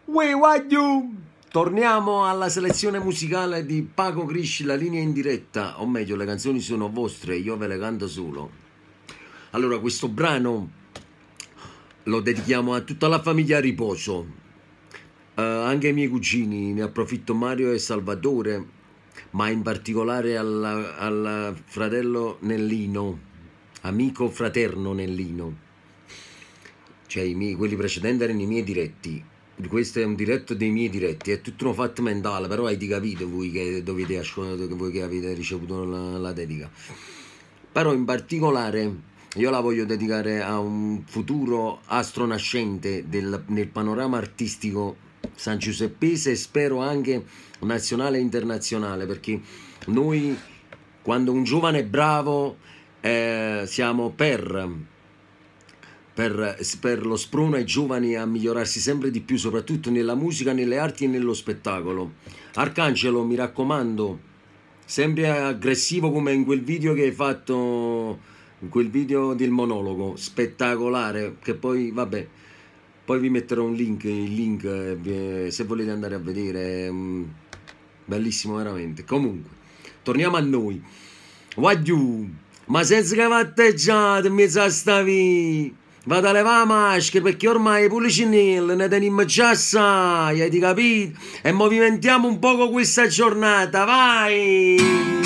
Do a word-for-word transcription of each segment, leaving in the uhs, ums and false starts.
Uè, guagliù! Torniamo alla selezione musicale di Paco Crisci, la linea in diretta, o meglio, le canzoni sono vostre, io ve le canto solo. Allora, questo brano lo dedichiamo a tutta la famiglia a riposo, uh, anche ai miei cugini, ne approfitto Mario e Salvatore, ma in particolare al, al fratello Nellino, amico fraterno Nellino, cioè i miei, quelli precedenti erano i miei diretti. Questo è un diretto dei miei diretti, è tutto un fatto mentale, però avete capito voi che dovete ascoltare, voi che avete ricevuto la, la dedica. Però in particolare io la voglio dedicare a un futuro astronascente del, nel panorama artistico san giuseppese e spero anche nazionale e internazionale, perché noi quando un giovane è bravo eh, siamo per... Per, per lo sprono ai giovani a migliorarsi sempre di più, soprattutto nella musica, nelle arti e nello spettacolo. Arcangelo, mi raccomando, sempre aggressivo come in quel video che hai fatto, in quel video del monologo, spettacolare, che poi, vabbè, poi vi metterò un link, il link eh, se volete andare a vedere, um, bellissimo veramente. Comunque, torniamo a noi. Guagliù, ma senza che vatteggiate in mezzo a sta via. Vado a levare la maschera perché ormai i policinelli ne teniamo già assai, hai capito? E movimentiamo un poco questa giornata, vai!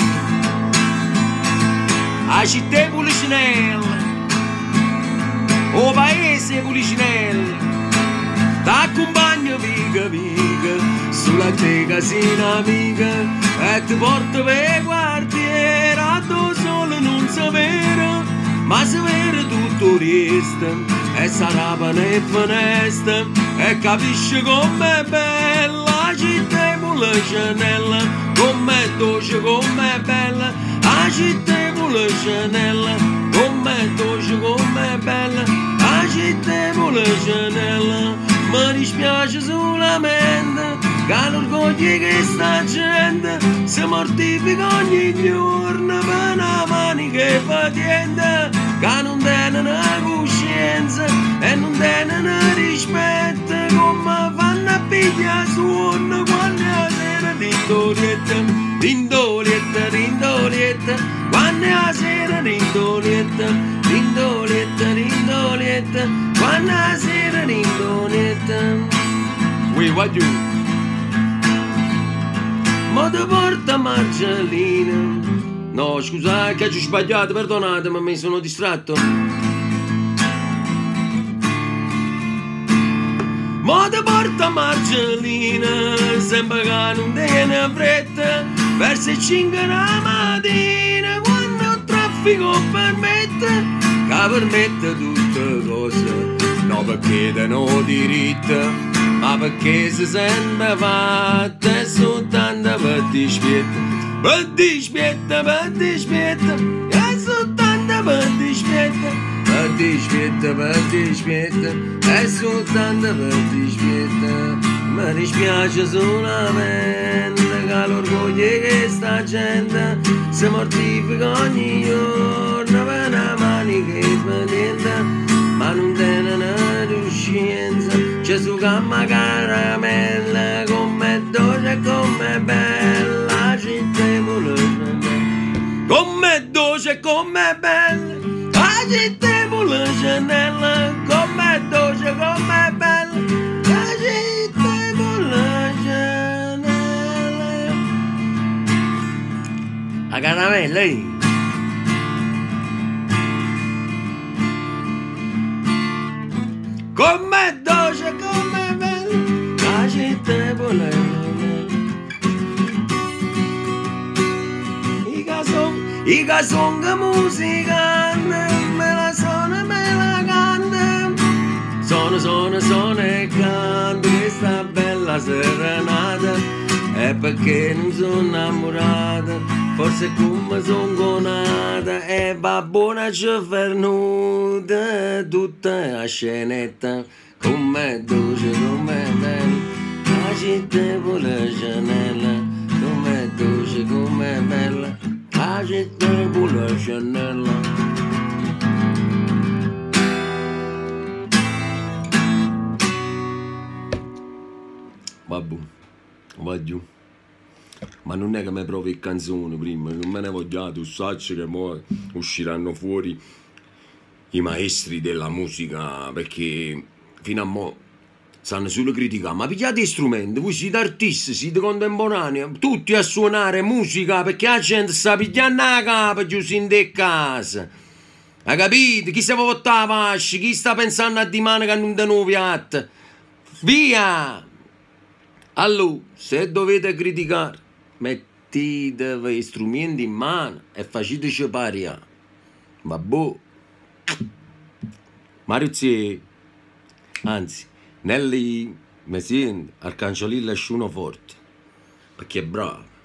A città policinelli, o paese policinelli, t'accompagno viga viga, sulla te casina amica, e ti porto per quartiere, a tu solo non sapere. Ma se vero tutto resta e sarà pane e finestra e capisci com'è bella la città con Chanel, com'è dolce, com'è bella la città con Chanel, com'è dolce, com'è bella la città con Chanel. Mi dispiace solamente che l'orgoglio che sta gente si mortifica ogni giorno per una manica e patiente, che non tenono coscienza e non tenono rispetto, come fanno a pigliare suono quando la sera rindolietta, rindolietta, rindolietta, quando la sera rindolietta, rindolietta, rindolietta, quando la sera rindolietta. Ui, guagliù, ma ti porta Marcellina. No, scusate che ho sbagliato, perdonatemi, mi sono distratto. Ma ti porta Marcellina, sembra che non tiene fretta, verso le cinque la mattina, quando il traffico permette, che permette tutte cose, no perché danno diritto, ma perché si sente fatta e soltanto per dispietta. Per dispietta, per dispietta, e soltanto per dispietta, per dispietta, per dispietta, e soltanto per dispietta. Mi dispiace solamente che l'orgoglio che sta gente si mortifica ogni giorno per una manica e patente, ma non tenono coscienza. Gesù gamma caramella, com'è dolce e com'è bella. Com'è dolce e com'è bella la città con la Chanel, com'è dolce e com'è bella la città con la Chanel. La caramella lì. Com'è dolce e com'è bella la città con la Chanel. I casong musica, me la sono, me la canta, sono, sono, sono e canto questa bella serenata, è perché non sono innamorata, forse come sono gonata, e va buona ci fernuta, tutta la scenetta, com'è dolce, com'è bella, la città con la Chanel, com'è dolce, com'è bella. La città con la Chanel. vabbè, va giù. Ma non è che mi provi il canzone prima, non me ne vogliate, saccio che mo usciranno fuori i maestri della musica, perché fino a mo' stanno solo criticando. Ma pigliate strumenti, voi siete artisti, siete contemporanei, tutti a suonare musica, perché la gente sta pigliando la capa chiusi in de casa. Hai capito? Chi si può portare la pasce? Chi sta pensando a di mano che non danno piatto? Via! Allora, se dovete criticare, mettete i strumenti in mano e faceteci pariare. Vabbè. Mariuzzi, anzi, Nelly mi sente, Arcangiolilla è sciuno forte, perché è bravo.